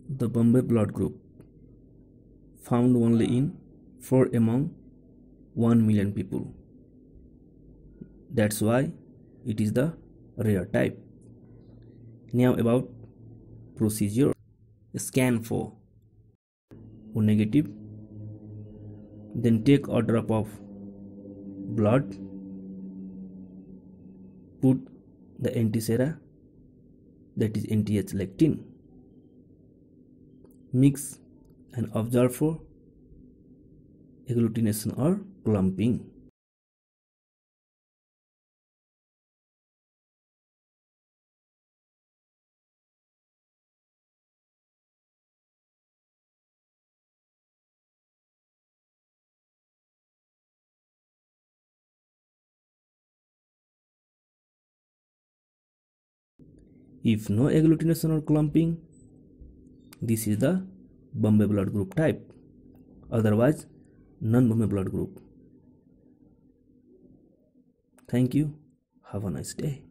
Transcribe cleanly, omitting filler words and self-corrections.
The Bombay Blood group, found only in 4 among 1 million people. That's why it is the rare type. Now about procedure. Scan for O negative, then take a drop of blood, put the antisera, that is NTH lectin, mix and observe for agglutination or clumping. If no agglutination or clumping, this is the Bombay blood group type, otherwise non-Bombay blood group. Thank you. Have a nice day.